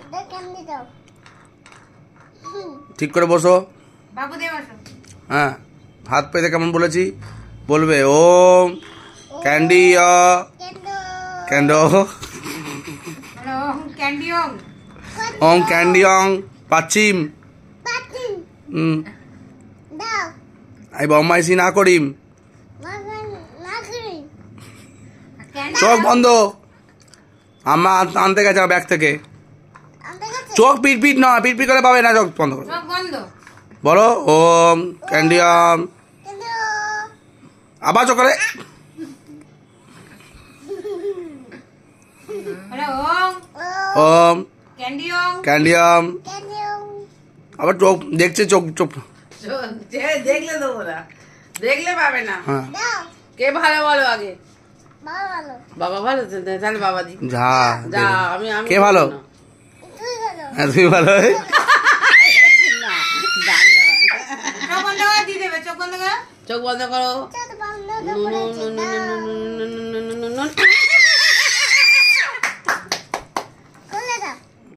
ঠিক করে বসো। বাবু দে বসো। হ্যাঁ, হাত পেতে কেমন বলেছি বলবে। ওম ক্যান্ডি ক্যান্ডো ওম ক্যান্ডি ওম। ওম ক্যান্ডি অং পাচ্ছিম। আই বম্মাইসি না করিম। চোখ বন্ধ। আম্মা আনতে গেছে ব্যাগ থেকে। চোখ পিট না, পিট করে পাবে না, চোখ বন্ধ করো। চোখ বন্ধ। বলো ওম ক্যান্ডি অং। আবার চোখ করে। বলো ওম ওম ক্যান্ডি ওম। ক্যান্ডি অং। আবার চোখ দেখছে, চোখ চোখ দেখলে দেবো না, দেখলে পাবে না। হ্যাঁ, কে ভালো বলো আগে? বাবা ভালো তো, তাহলে বাবা দি। যা যা আমি আমি কে ভালো? না। হ্যাঁ, তুমি ভালো। না, দান না। চোখ বন্ধ করে দিয়ে দেবে, চোখ বন্ধ করো। চোখ বন্ধ করো।